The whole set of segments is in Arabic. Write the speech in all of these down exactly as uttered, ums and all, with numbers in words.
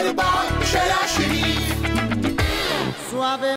أربعة شارع شريف سوافي.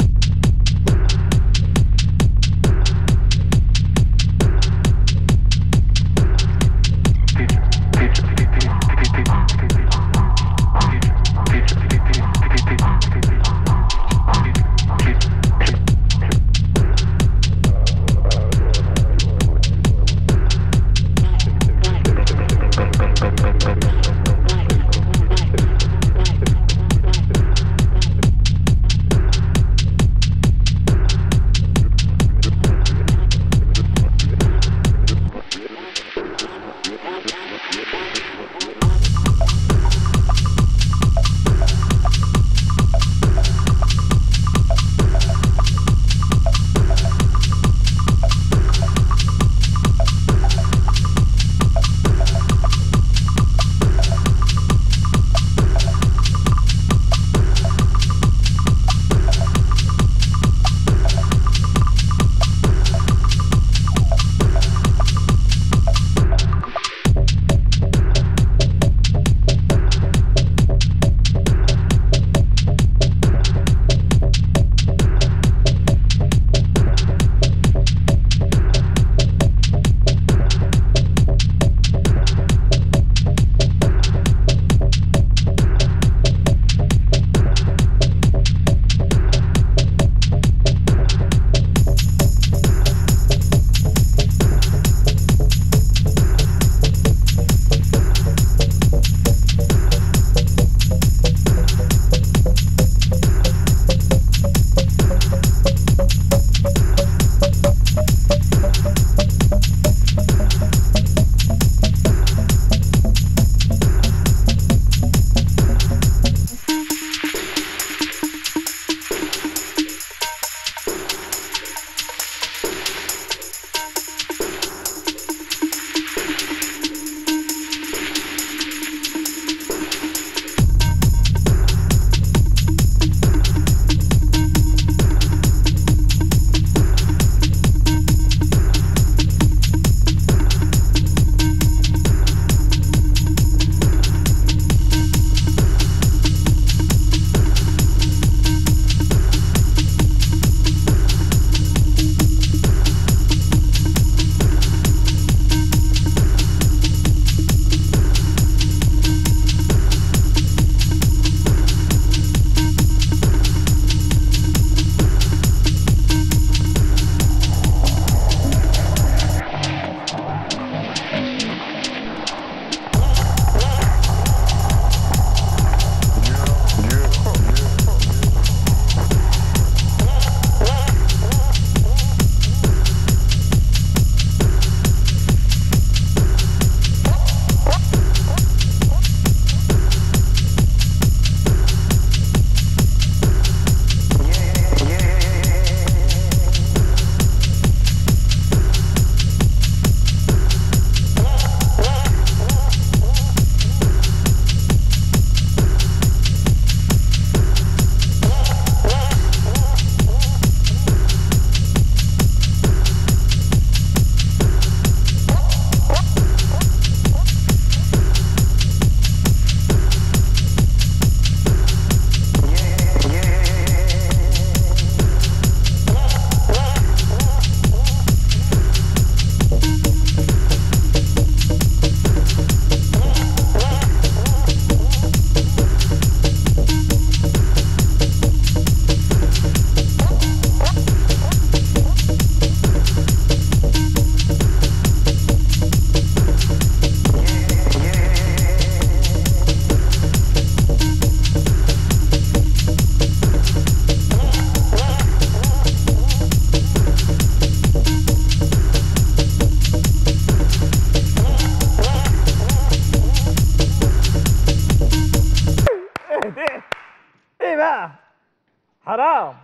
حرام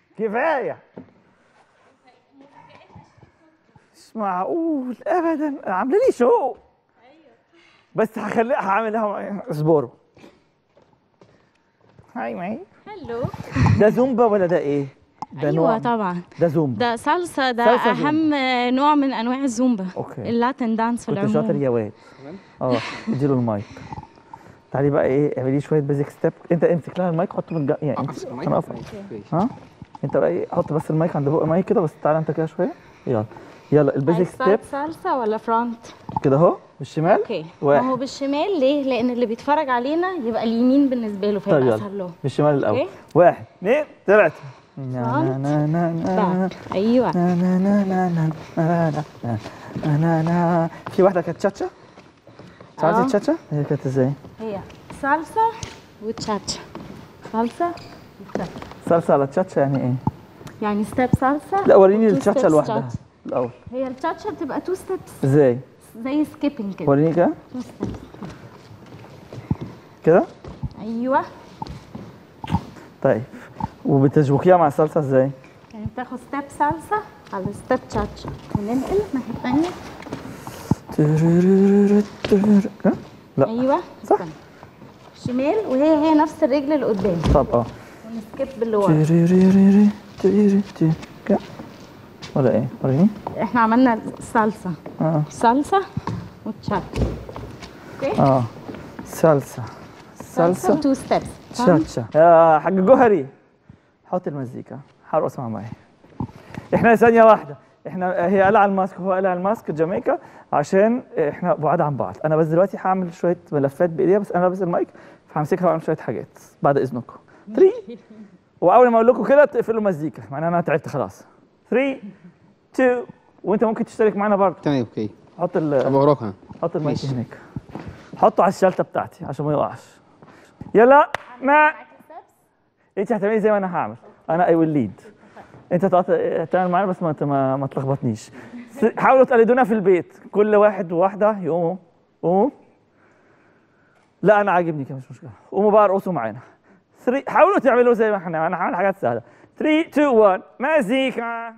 كفايه. مش معقول ابدا، عامله لي شو. بس هخليها هعملها. اصبروا. هاي معي. هلو. ده زومبا ولا ده ايه؟ ده ايوه نوع طبعا ده زومبا. ده صلصه، ده صلصة اهم زومبا. نوع من انواع الزومبا. اوكي. اللاتين دانس في كنت العموم. شاطر يا واد. اه اديله المايك. تعالي بقى ايه اعملي شويه بيزك ستيب. انت امسك لها المايك حطه من الج... يعني انت امسك المايك. انا اقف ها. انت بقى ايه حط بس المايك عند بق المايك كده بس. تعالى انت كده شويه. يلا يلا البيزك ستيب سالسة ولا فرونت؟ كده اهو بالشمال. اوكي ما هو بالشمال ليه؟ لان اللي بيتفرج علينا يبقى اليمين بالنسبه له فيبقى اسهل له. بالشمال الاول. أوكي. واحد اثنين ثلاثه. فرونت ايوه. في واحده كانت تشاتشا. تعرفي تشاتشا؟ هي كانت ازاي؟ هي سالسة وتشاتشا. سالسة وتشاتشا. سالسة على تشاتشا يعني ايه؟ يعني ستيب سالسة. لا وريني التشاتشا لوحدها الاول. هي التشاتشا بتبقى تو ستيبس. ازاي؟ زي سكيبنج كده. وريني كده. تو ستيبس كده؟ ايوه. طيب وبتشبكيها مع الصلصه ازاي؟ يعني بتاخد ستيب سالسة على ستيب تشاتشا وننقل الناحية الثانية. لا ايوه صح. استنى. شمال وهي هي نفس الرجل اللي قدام. طب اه ونسكيب اللي ورا. ولا ايه؟ وريني. احنا عملنا سالسة. اه سالسة وتشاتشا. اوكي؟ اه سالسة سالسة تو ستيبس. تشاتشا. يا حاج جوهري حط المزيكا هرقص مع معايا. احنا ثانية واحدة، احنا هي قلع الماسك وهو قلع الماسك جامايكا عشان احنا بعاد عن بعض. انا بس دلوقتي هعمل شوية ملفات بايديا بس انا لابس المايك فهمسكها واعمل شوية حاجات بعد اذنكم. ثلاثة واول ما اقول لكم كده تقفلوا المزيكا معناها انا تعبت خلاص. ثلاثة اثنين وانت ممكن تشترك معانا برضه. تمام اوكي. حط ال ابقى وراك انا. حط المايك هناك. حطه على الشلته بتاعتي عشان ما يقعش. يلا ما انت هتعملي زي ما انا هعمل. انا اي ويل ليد. انت تعمل معانا بس ما ما, ما تلخبطنيش. حاولوا تقلدونا في البيت كل واحد وواحده يقوموا قوموا. لا انا عاجبني كده مش مشكله. قوموا بقى ارقصوا معانا. ثلاثة حاولوا تعملوا زي ما احنا. انا هعمل حاجات سهله. ثلاثة اثنين واحد مزيكا.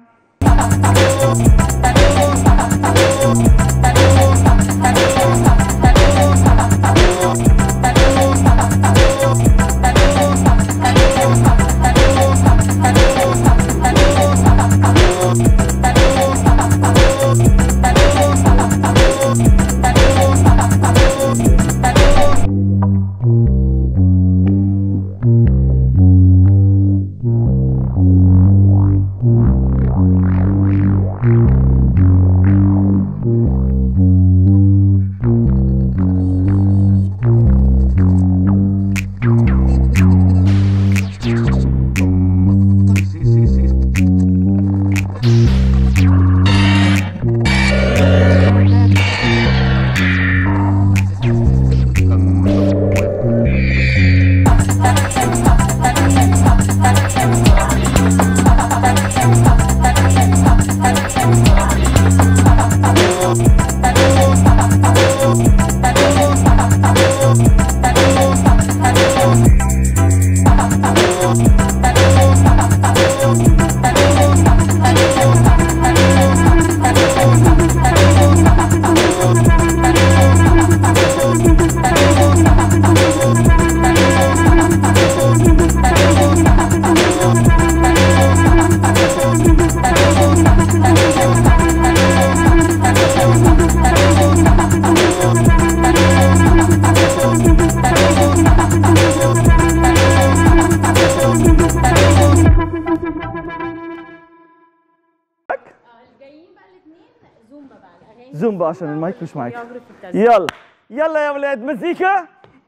زومبا عشان المايك مش معاك. يلا يلا يا ولاد مزيكا.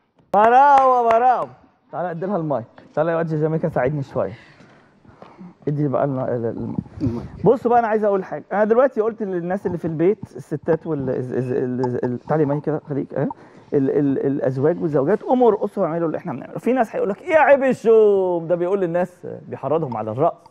براوة براوة. تعالى ادي لها المايك. تعالى يا واد جامايكا ساعدني شويه. ادي بقى المايك. بصوا بقى انا عايز اقول حاجه. انا دلوقتي قلت للناس اللي في البيت الستات وال تعالي مايك كده خليك اهي. الازواج والزوجات قوموا ارقصوا واعملوا اللي احنا بنعمله. في ناس هيقول لك ايه عيب الشوم ده بيقول للناس بيحرضهم على الرقص.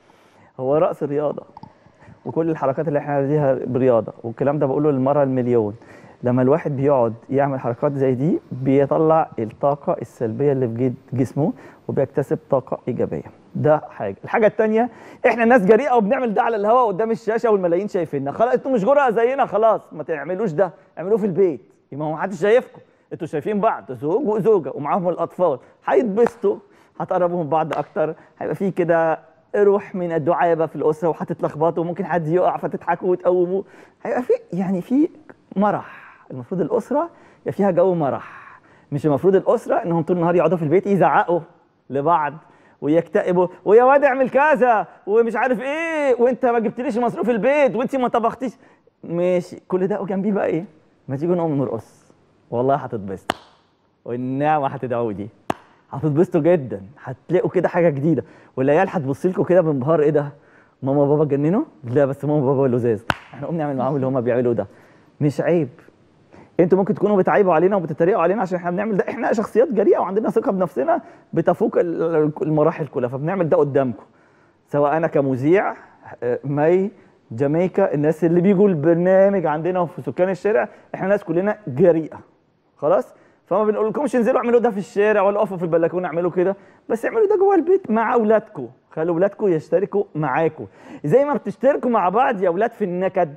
هو رقص رياضه وكل الحركات اللي احنا بنعملها برياضه والكلام ده بقوله للمره المليون. لما الواحد بيقعد يعمل حركات زي دي بيطلع الطاقه السلبيه اللي في جسمه وبيكتسب طاقه ايجابيه. ده حاجه. الحاجه الثانيه احنا ناس جريئه وبنعمل ده على الهواء قدام الشاشه والملايين شايفيننا. خلاص انتوا مش جرأة زينا خلاص ما تعملوش ده. اعملوه في البيت يبقى ما حدش شايفكم. انتوا شايفين بعض زوج وزوجه ومعاهم الاطفال هيتبسطوا هتقربوا من بعض اكتر. هيبقى في كده روح من الدعابه في الاسره وهتتلخبطوا وممكن حد يقع فتضحكوا وتقوموه. هيبقى في يعني في مرح. المفروض الاسره يبقى فيها جو مرح. مش المفروض الاسره انهم طول النهار يقعدوا في البيت يزعقوا لبعض ويكتئبوا، ويا واد اعمل كذا ومش عارف ايه، وانت ما جبتليش مصروف البيت، وانت ما طبختيش. ماشي كل ده وجنبيه بقى ايه؟ ما تيجوا نقوم نرقص، والله هتتبسطوا والنعمه هتدعوا دي، هتتبسطوا جدا، هتلاقوا كده حاجه جديده، والعيال هتبص لكم كده بانبهار، ايه ده؟ ماما وبابا اتجننوا؟ لا بس ماما وبابا لزاز، احنا قوم نعمل معاهم اللي هم بيعملوا ده. مش عيب. انتوا ممكن تكونوا بتعيبوا علينا وبتتريقوا علينا عشان احنا بنعمل ده، احنا شخصيات جريئه وعندنا ثقه بنفسنا بتفوق المراحل كلها، فبنعمل ده قدامكم. سواء انا كمذيع، مي، جامايكا، الناس اللي بيجوا البرنامج عندنا وفي سكان الشارع، احنا ناس كلنا جريئه. خلاص؟ فما بنقول لكمش انزلوا اعملوا ده في الشارع ولا اقفوا في البلكونه اعملوا كده، بس اعملوا ده جوه البيت مع اولادكم، خلوا اولادكم يشتركوا معاكم زي ما بتشتركوا مع بعض يا اولاد في النكد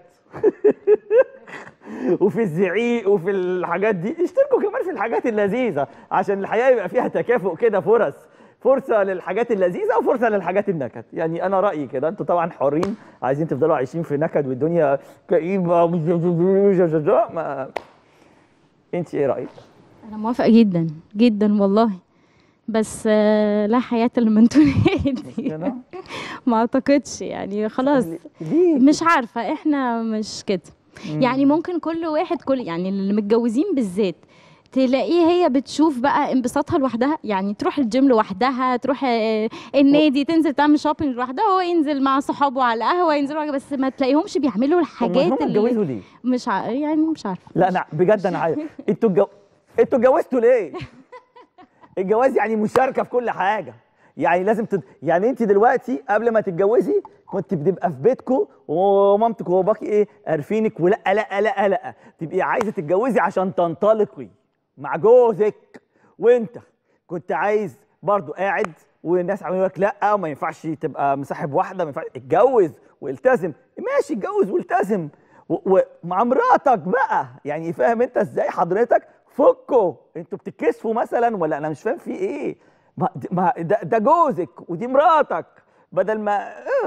وفي الزعيق وفي الحاجات دي، اشتركوا كمان في الحاجات اللذيذه عشان الحياه يبقى فيها تكافؤ كده، فرص فرصه للحاجات اللذيذه وفرصه للحاجات النكد. يعني انا رايي كده، انتوا طبعا حرين، عايزين تفضلوا عايشين في نكد والدنيا كئيبه ما... انت ايه رايك؟ انا موافقه جدا جدا والله، بس لا حياه لمن تنادي ما اعتقدش يعني خلاص. مش عارفه، احنا مش كده يعني. ممكن كل واحد، كل يعني اللي متجوزين بالذات تلاقيه هي بتشوف بقى انبساطها لوحدها، يعني تروح الجيم لوحدها، تروح النادي، تنزل تعمل شوبينج لوحدها، هو ينزل مع صحابه على القهوه، ينزلوا، بس ما تلاقيهمش بيعملوا الحاجات اللي هم اتجوزوا ليه؟ مش ع... يعني مش عارفه. لا انا بجد انا عايز، انتوا الجو... انتوا اتجوزتوا ليه؟ الجواز يعني مشاركه في كل حاجه، يعني لازم تد... يعني انت دلوقتي قبل ما تتجوزي كنت بتبقى في بيتكم ومامتك وباباكي ايه قارفينك، ولا لا لا لا تبقي عايزه تتجوزي عشان تنطلقي مع جوزك، وانت كنت عايز برضو قاعد والناس عملوا لك لا وما ينفعش تبقى مصاحب واحده، ما ينفعش، اتجوز والتزم، ماشي اتجوز والتزم ومع مراتك بقى، يعني فاهم انت ازاي حضرتك؟ فكوا انتوا بتتكسفوا مثلا ولا انا مش فاهم في ايه؟ ما, ما ده, ده جوزك ودي مراتك، بدل ما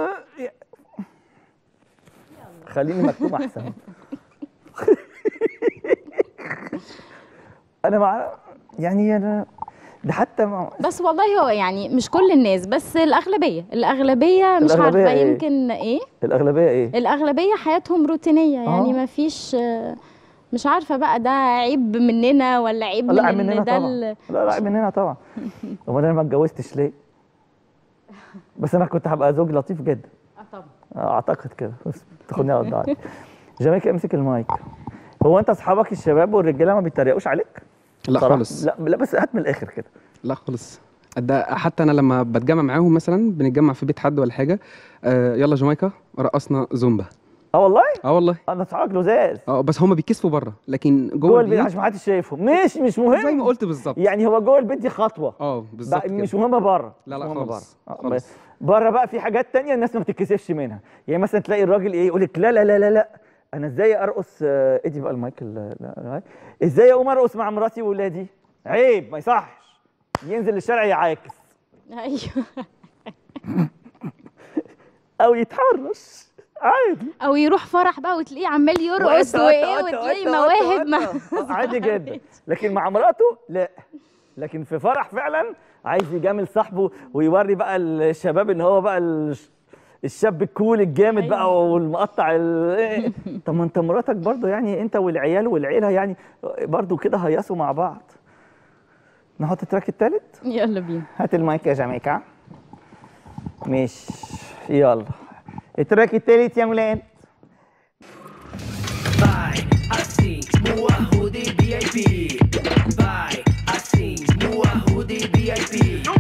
خليني مكتوم احسن. انا مع يعني انا ده حتى مع... بس والله هو يعني مش كل الناس، بس الاغلبيه الاغلبيه مش الأغلبية عارفه إيه؟ يمكن ايه الاغلبيه ايه؟ الاغلبيه حياتهم روتينيه، يعني ما فيش، مش عارفه بقى ده عيب مننا ولا عيب لا من مننا ده طبعا. لا لا عيب مننا طبعا. امال انا ما اتجوزتش ليه؟ بس انا كنت هبقى زوج لطيف جدا. اه طبعا اعتقد كده، بس تاخدني على الضعف. جامايكا امسك المايك. هو انت اصحابك الشباب والرجاله ما بيتريقوش عليك؟ لا صراحة. خالص. لا لا بس هات من الاخر كده. لا خالص. ده حتى انا لما بتجمع معاهم مثلا، بنتجمع في بيت حد ولا حاجه، آه يلا جامايكا رقصنا زومبا. اه والله؟ اه والله. انا اصحابك لزاز. اه بس هم بيتكسفوا بره، لكن جوه, جوه البيت عشان ما حدش شايفهم. مش مش مهم زي ما قلت بالظبط. يعني هو جوه البيت دي خطوه. اه بالظبط. مش مهمه بره. لا لا خالص. بره. بره بقى في حاجات تانية الناس ما بتتكسفش منها، يعني مثلا تلاقي الراجل ايه يقول لك لا لا لا لا لا انا ازاي ارقص، ادي بقى المايك، ازاي اقوم ارقص مع مراتي واولادي؟ عيب، ما يصحش. ينزل الشارع يعاكس. ايوه. او يتحرش عادي، او يروح فرح بقى وتلاقيه عمال يرقص وايه، وتلاقي مواهب مع عادي جدا، لكن مع مراته لا. لكن في فرح فعلا عايز يجامل صاحبه ويوري بقى الشباب ان هو بقى الشاب الكول الجامد بقى والمقطع ال... طب ما انت مراتك برضه يعني انت والعيال والعيله يعني برضه كده هيصوا مع بعض. نحط التراك التالت؟ يلا بينا. هات المايك يا جامايكا. ماشي يلا التراك التالت يا مولان. Vai assim no Arruda B I P. Vai assim no Arruda B I P.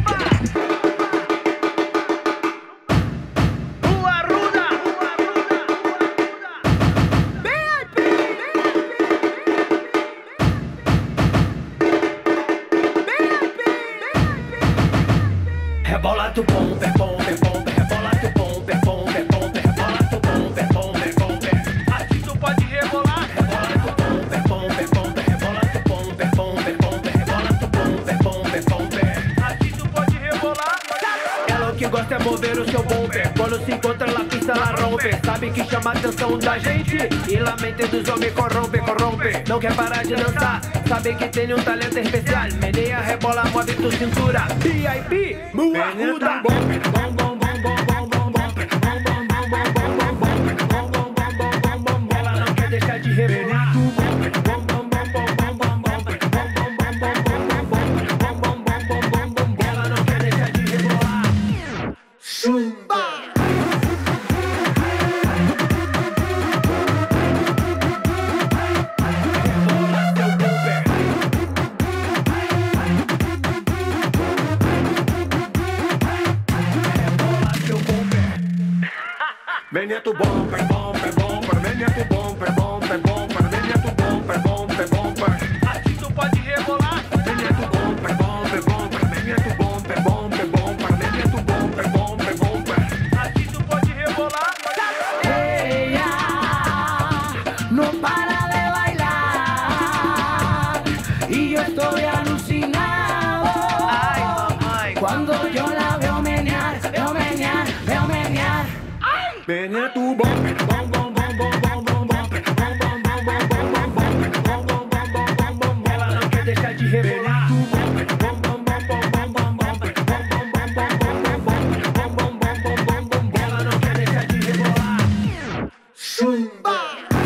Rebola tu bombe, bombe, bombe, rebola tu bombe, bombe, bombe, rebola tu bombe, bombe, bombe. Aqui tu pode rebolar, rebola tu bombe, bombe, bombe, rebola tu bombe, bombe, bombe, rebola tu bombe, bombe, bombe. Aqui tu pode rebolar. Ela que gosta é mover o seu bumper. Quando se encontra na pista, ela rompe. Sabe que chama a atenção da gente e la mente dos homens corrompe, corrompe. Não quer parar de dançar, sabe que tem um talento especial. Meneia, rebola, move tua cintura. V I P, Muarruda. Ela não quer deixar de rebolar. Ela não quer deixar de rebolar. Zumba. Venha tu bumper, bumper, bumper, venha tu bumper, bumper, bumper, venha tu bumper, bumper, bumper. Aqui tu pode rebolar. Venha tu bumper, bumper, bumper, venha tu bumper, bumper, bumper, venha tu bumper, bumper, bumper. Aqui tu pode rebolar. Ella no para de bailar y yo estoy alucinado. Ay, ay. Cuando yo la veo menear, veo menear, veo menear. Venha tu bumper, bum bum bum bum bum bum bumper, bum bum bum bum bum bum bumper, bum bum bum bum bum bum. Ela não quer deixar de rebolar. Bum bum bum bum bum bum bumper, bum bum bum bum bum bum bumper, bum bum bum bum bum bum. Ela não quer deixar de rebolar. Zumba.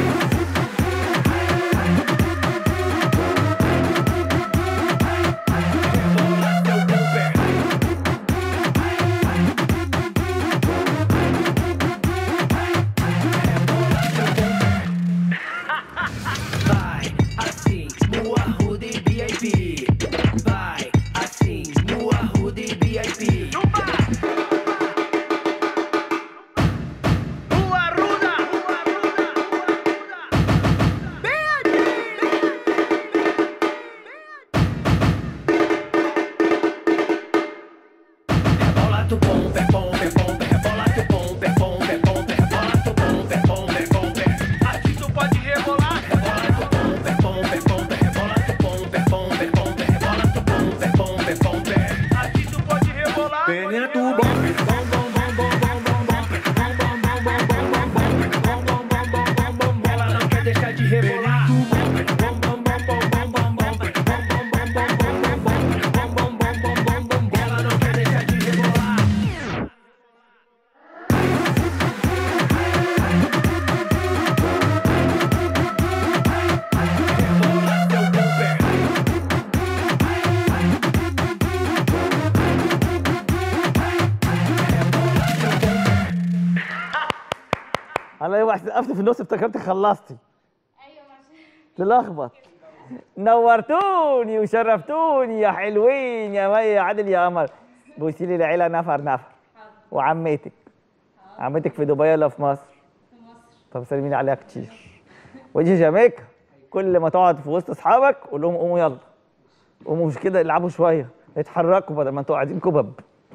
انا واحد وقفت في النص افتكرت خلصتي. ايوه تلخبط. نورتوني وشرفتوني يا حلوين يا مي يا عادل يا قمر. بوسي لي العيله نفر نفر. وعمتك. عمتك في دبي ولا في مصر؟ في مصر. طب سلمي لي عليها كتير. وجه جامايكا كل ما تقعد في وسط اصحابك قول لهم قوموا يلا. قوموا مش كده العبوا شويه، اتحركوا بدل ما انتوا قاعدين كبب.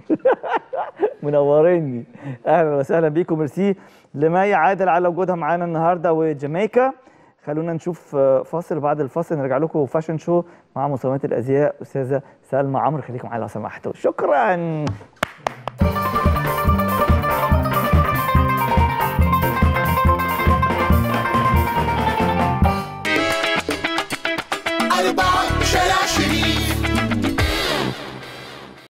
منوريني. اهلا وسهلا بيكم. ميرسي لمي عادل على وجودها معانا النهارده وجامايكا. خلونا نشوف فاصل، بعد الفاصل نرجع لكم فاشن شو مع مصممات الازياء استاذه سلمى عمرو. خليكم معايا لو سمحتوا. شكرا.